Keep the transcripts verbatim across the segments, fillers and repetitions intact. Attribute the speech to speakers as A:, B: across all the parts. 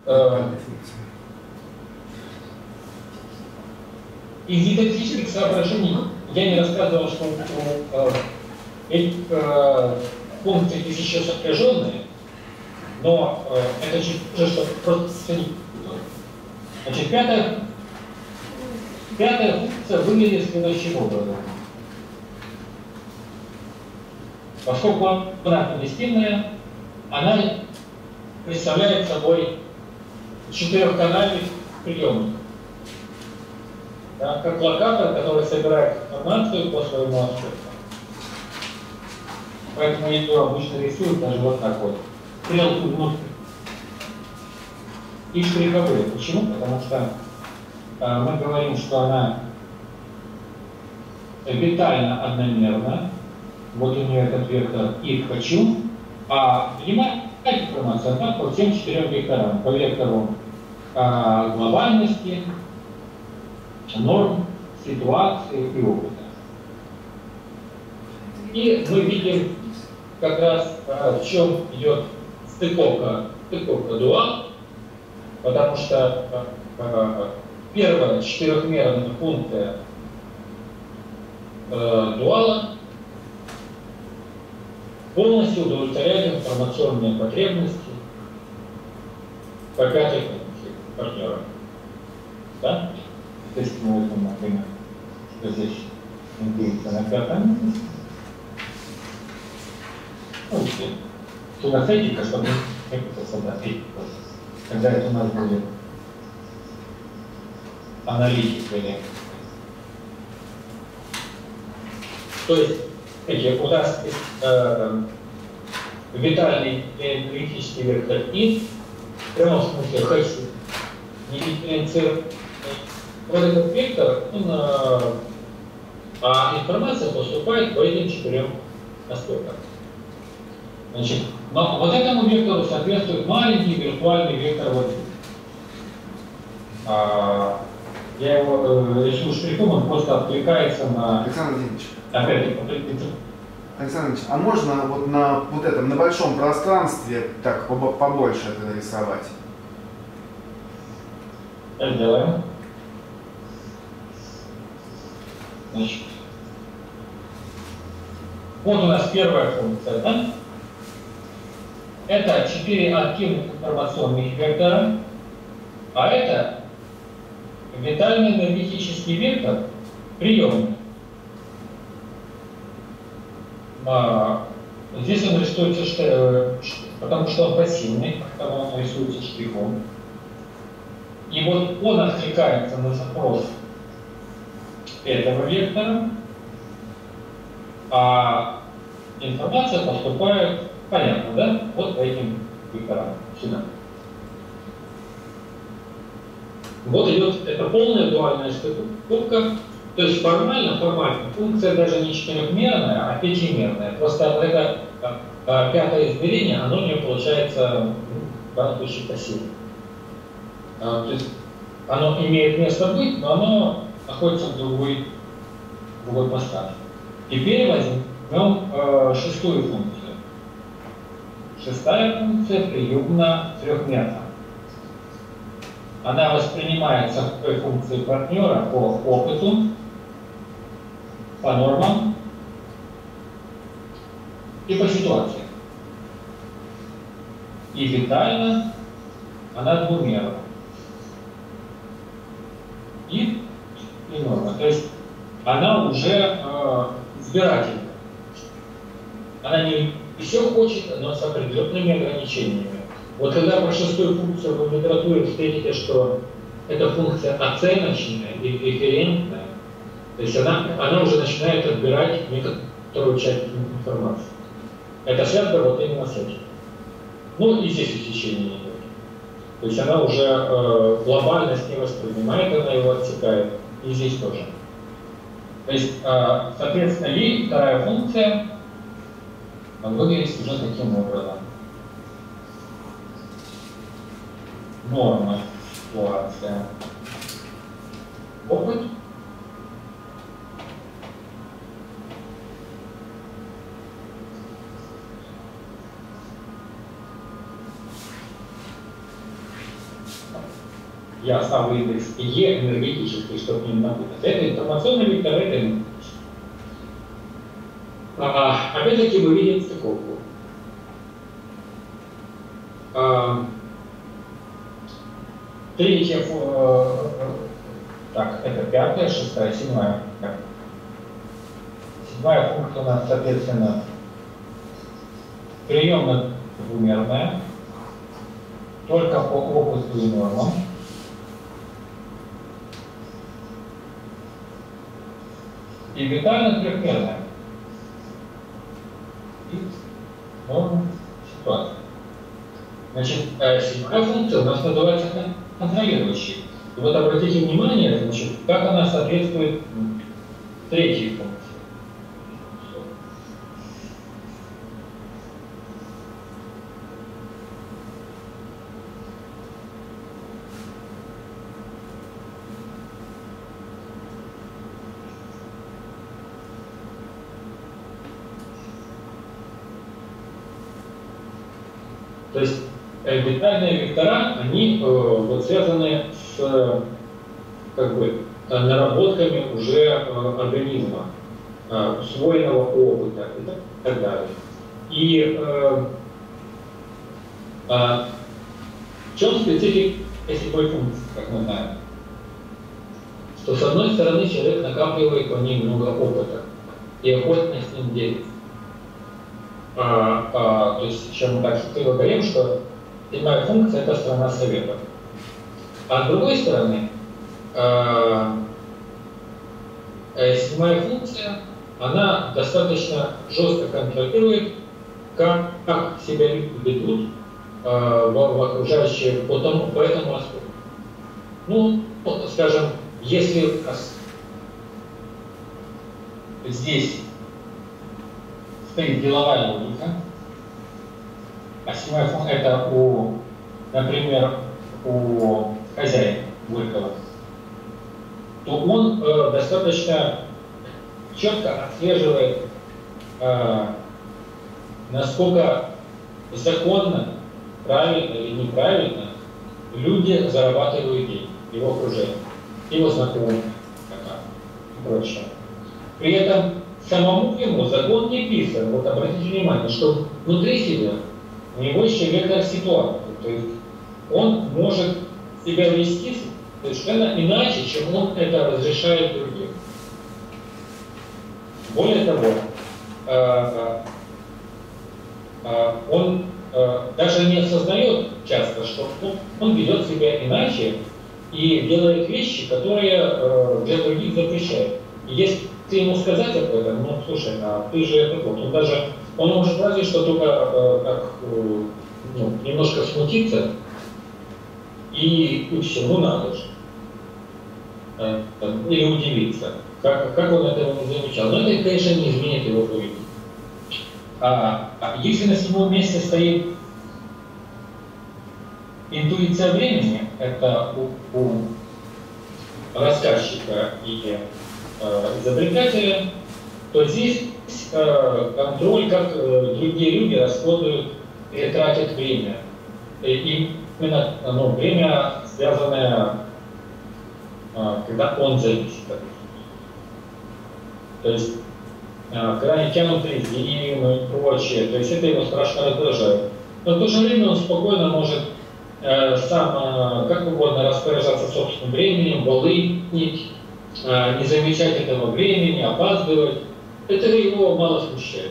A: э, из дидактических соображений я не рассказывал, что э, эти э, функции здесь еще сопряженные, но э, это чуть хуже, что просто не. Значит, пятая, пятая функция выглядит следующим образом. Поскольку она поместительная, она представляет собой четырехканальный приемник. Да, как локатор, который собирает информацию по своему аспекту. Поэтому я ее обычно рисую даже вот так вот. Стрелку внутрь. И штриховые. Почему? Потому что э, мы говорим, что она витально одномерна. Вот у нее этот вектор и хочу. А внимание, информация она по всем четырем векторам. По вектору э, глобальности, норм, ситуации и опыта. И мы видим как раз, в чем идет стыковка, стыковка дуал, потому что первая четырехмерная функция дуала полностью удовлетворяет информационные потребности по пятой функции партнера. Да? То есть мы возьмем, например, что здесь индейцы на пятом месте. Ну, синестетика, чтобы не путаться, да, когда это у нас будет аналитика или. То есть, эти, у нас есть э, витальный энергетический вектор И, в прямом смысле хочу не дифференцировать. Вот этот вектор, он, э, а информация поступает по этим четырем аспектам. Значит, вот этому вектору соответствует маленький виртуальный вектор вот здесь. А, я его э, рисую штрихом, он просто откликается на...
B: Александр Владимирович.
A: Опять,
B: Александр Ильич, а можно вот на вот этом, на большом пространстве так побольше это нарисовать?
A: Сделаем. Значит, вот у нас первая функция, да? Это четыре активных информационных вектора, а это витальный энергетический вектор приемный. А, здесь он рисуется, что, потому что он пассивный, потому он рисуется штрихом. И вот он откликается на запрос этого вектора, а информация поступает, понятно, да? Вот по этим векторам сюда. Вот идет это полная дуальная стыковка. То есть формально, формально функция даже не четырехмерная, а пятимерная. Просто это а, пятое измерение, оно у нее получается в данном случае пассивное. А, то есть оно имеет место быть, но оно находится в другой, в другой пространстве. Теперь возьмем э, шестую функцию. Шестая функция приемна трехмерна. Она воспринимается в той функции партнера по опыту, по нормам и по ситуации. И витально она двумерна. И, и норма. То есть она уже э, избирательна. Она не все хочет, но с определенными ограничениями. Вот когда по шестую функцию вы в литературе встретите, что эта функция оценочная и референтная, то есть она, она уже начинает отбирать некоторую часть информации. Это связано вот именно с этим. Ну и здесь усечение идет. То есть она уже э, глобальность не воспринимает, она его отсекает. И здесь тоже. То есть, э, соответственно, ли, вторая функция, выглядит уже таким образом. Норма, ситуация, опыт. Я ставлю индекс Е энергетический, чтобы не напутать. Это информационный вектор, это энергетический. А, опять-таки мы видим стыковку. А, третья, э, так, это пятая, шестая, седьмая. Седьмая функция у нас, соответственно, приемно-двумерная, только по опыту и нормам. И витально-трехмерная. И норма ситуации. Значит, седьмая функция у нас называется контролирующей. И вот обратите внимание, значит, как она соответствует третьей функции. То есть витальные вектора, они э, вот связаны с э, как бы, наработками уже э, организма, э, усвоенного опыта и так, так далее. И э, э, в чем специфика седьмой функции, как мы знаем? Что с одной стороны человек накапливает по ней много опыта и охотно с ним делится. А, а, то есть, чем мы так хитро говорим, что седьмая функция – это страна совета. А с другой стороны, а, седьмая функция, она достаточно жестко контролирует, как, как себя ведут а, в, в окружающие по, тому, по этому аспекту. Ну, вот, скажем, если здесь стоит деловая логика, а седьмая функция это у, например, у хозяина Горького, то он э, достаточно четко отслеживает, э, насколько законно, правильно или неправильно люди зарабатывают деньги, его окружение, его знакомые и прочее. При этом самому ему закон не писан. Вот обратите внимание, что внутри себя у него еще вектор ситуации. То есть он может себя вести совершенно иначе, чем он это разрешает другим. Более того, он даже не осознает часто, что он ведет себя иначе и делает вещи, которые для других запрещают. И если ты ему сказать об этом, ну, слушай, а ты же это вот, он даже, он может разве что только э, так, э, ну, немножко смутиться и учиться, ну надо же, э, или удивиться, как, как он этого не замечал. Но это, конечно, не изменит его поведение. А, а если на седьмом месте стоит интуиция времени, это у, у рассказчика и изобретателя, то здесь э, контроль, как э, другие люди расходуют и тратят время. И именно ну, время, связанное, э, когда он зависит от них. То есть, э, когда они тянут резину и прочее, то есть это его страшно раздражает. Но в то же время он спокойно может э, сам э, как угодно распоряжаться собственным временем, волынить, не замечать этого времени, опаздывать, это его мало смущает.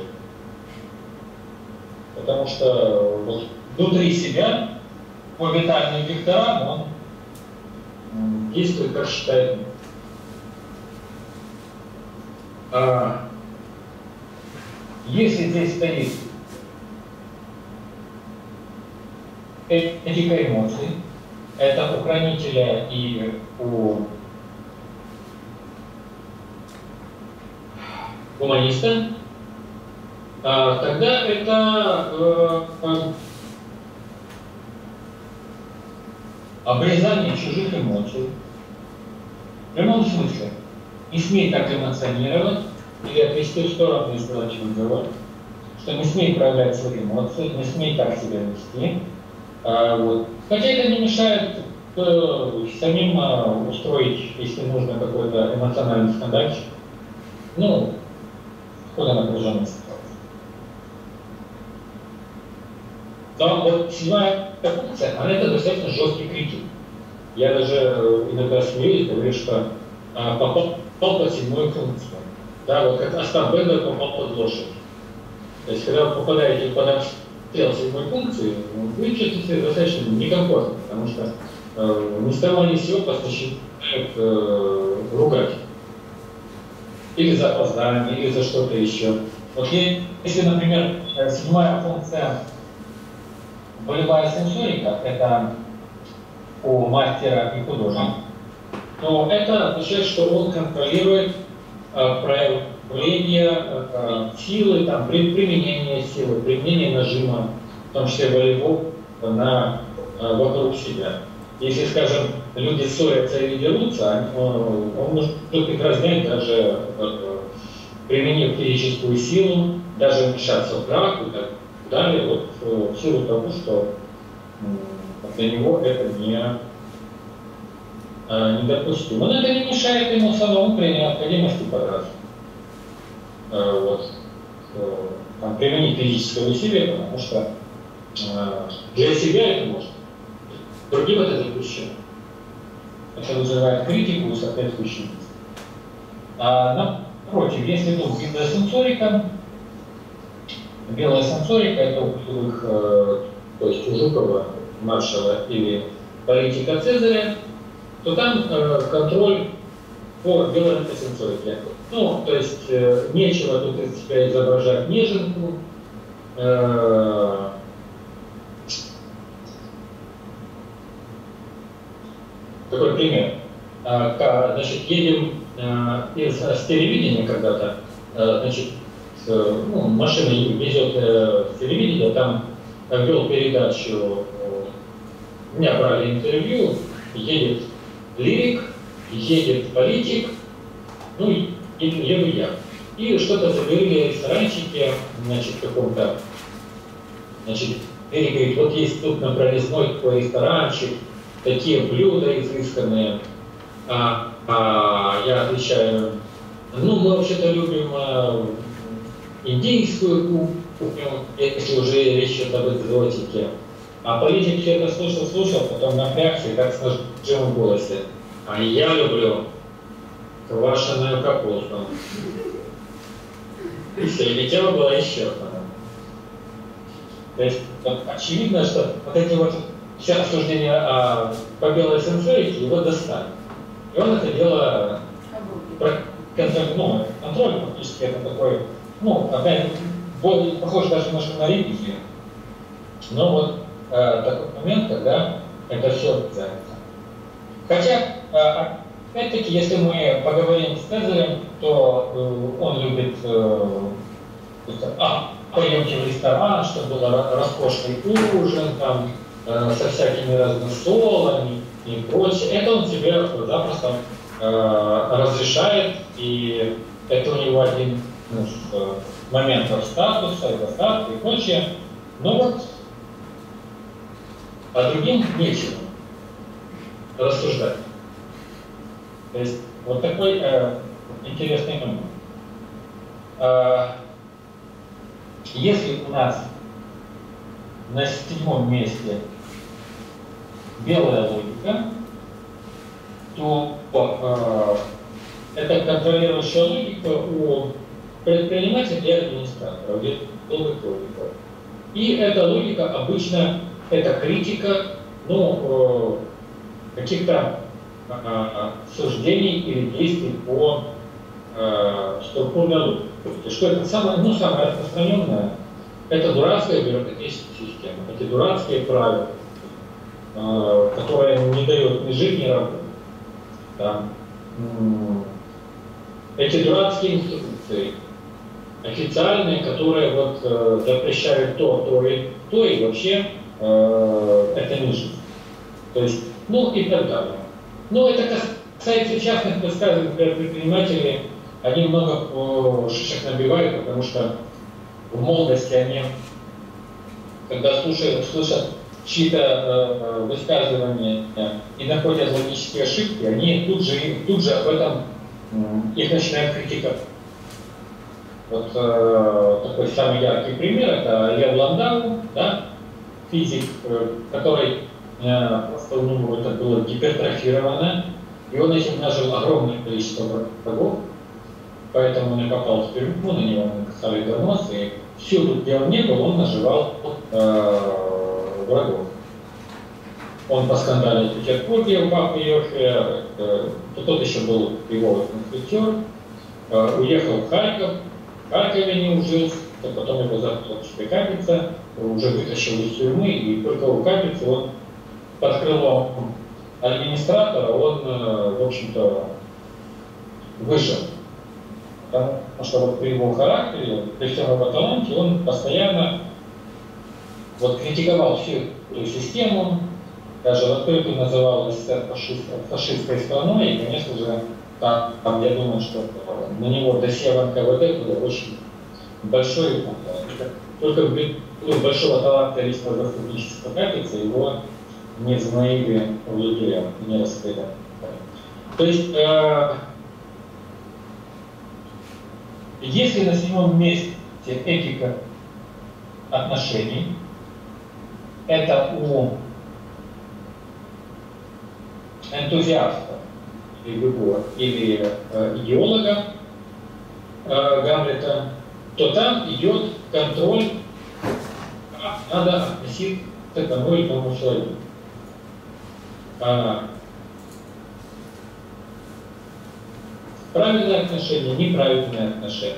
A: Потому что вот, внутри себя, по витальным векторам, он действует, как считает. А если здесь стоит этика эмоций, это у хранителя и у гуманиста, а, тогда это э, э, обрезание чужих эмоций. В прямом смысле. Не смей так эмоционировать или отвести в сторону и сделать выбор, что не смей проявлять свои эмоции, не смей так себя вести. А, вот. Хотя это не мешает э, самим э, устроить, если нужно, какой-то эмоциональный скандальчик. Ну, куда напряженная ситуация. Там вот седьмая функция, она это достаточно жесткий критик. Я даже иногда смеюсь, говорю, что а, попал, попал под седьмую функцию. Да, вот как Остап Бендер попал под лошадь. То есть, когда вы попадаете под обстрел седьмой функции, вы чувствуете себя достаточно некомфортно, потому что э, ни с того ни с сего вас начинают э, ругать. Или за опоздание, или за что-то еще. Вот если, например, седьмая функция волевая сенсорика, это у мастера и художника, то это означает, что он контролирует э, проявление э, силы, там, при, применение силы, применение нажима, в том числе волевого, на, э, вокруг себя. Если, скажем, люди ссорятся или дерутся, он, он может их разнять, даже э, применив физическую силу, даже вмешаться в драку и так далее, вот, э, в силу того, что э, для него это не, э, недопустимо. Но это не мешает ему самому при необходимости подраться. Э, вот, э, там, применить физическое усилие, потому что э, для себя это может. Другим это запрещено. Это вызывает критику и соответствующие действия. А напротив, если тут белая сенсорика, белая сенсорика это у их, э, то есть у Жукова, Маршала или политика Цезаря, то там э, контроль по белой сенсорике. Ну, то есть э, нечего тут из себя изображать неженку, э, такой пример. Значит, едем из телевидения когда-то, значит, ну, машина везет с телевидения, там вел передачу, меня брали интервью, едет лирик, едет политик, ну и еду я. И что-то заговорили ресторанчики, значит, в каком-то, значит, лирик говорит, вот есть тут на Пролесной такой ресторанчик, такие блюда изысканные. А, а я отвечаю, ну, мы вообще-то любим а, индийскую кухню, если уже речь идет об экзотике. А политик все это слушал, слушал, потом напрягся и так с нажимом в голосе. А я люблю квашеную капусту. И все, и тема была исчерпана. То есть очевидно, что вот эти вот все обсуждения о, по белой сенсорике его достали. И он это дело контроль, ну, контроль фактически это такой, ну, опять, более, похоже даже немножко на ревизию. Но вот э, такой момент, когда это все обязательно. Хотя, э, опять-таки, если мы поговорим с Цезарем, то э, он любит, э, а, пойдемте в ресторан, чтобы был роскошный ужин, там, со всякими разносолами и прочее. Это он себе запросто э, разрешает, и это у него один из э, моментов статуса и достатка и прочее. Но вот а другим нечего рассуждать. То есть вот такой э, интересный момент. Э, если у нас на седьмом месте белая логика, то э, это контролирующая логика у предпринимателя и администратора, белых логиков. И эта логика обычно это критика, ну, э, каких-то э, суждений или действий по э, структурной логике. Что это самое, ну, самое распространенное? Это дурацкая бюрократическая система, эти дурацкие правила, э, которые не дают ни жить, ни работать. Да. Эти дурацкие инструкции, официальные, которые вот, э, запрещают то, то и то, и вообще э, это не жизнь. То есть, ну и так далее. Но это касается частных высказываний, например, предприниматели, они много шишек набивают, потому что в молодости они, когда слушают, слышат чьи-то э, высказывания и находят логические ошибки, они тут же, тут же об этом э, их начинают критиковать. Вот э, такой самый яркий пример — это Лев Ландау, да, физик, э, который э, просто у него это было гипертрофировано, и он этим нажил огромное количество врагов, поэтому он и попал в тюрьму, на него написали донос, и всюду, где он не был, он наживал э, врагов. Он поскандалил в Петербурге у папы Йоффе, э, тот еще был его инструктер, э, уехал в Харьков, в Харькове не ужился, потом его запустил в Капице, уже вытащил из тюрьмы, и только у Капицы он под крылом администратора, он, э, в общем-то, выжил. Потому что вот при его характере, при всем его таланте, он постоянно вот, критиковал всю эту систему, даже в открытую называл СССР фашист, фашистской страной, и, конечно же, там, там я думаю, что на него досье в эн ка вэ дэ было очень большой, только в большого таланта личного заступничества Капицы его не знаили в Литве, не раскрыли. То есть, э, если на седьмом месте этика отношений, это у энтузиаста или, или э, идеолога э, Гамлета, то там идет контроль, как надо относиться к тому или иному человеку. А, правильное отношение, неправильное отношение.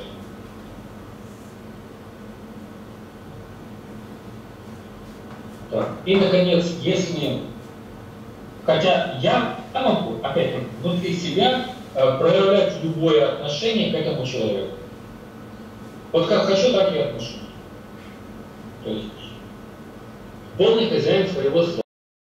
A: Так. И, наконец, если... Хотя я могу, опять же, внутри себя э, проявлять любое отношение к этому человеку. Вот как хочу, так и отношусь. То есть полный хозяин своего слова.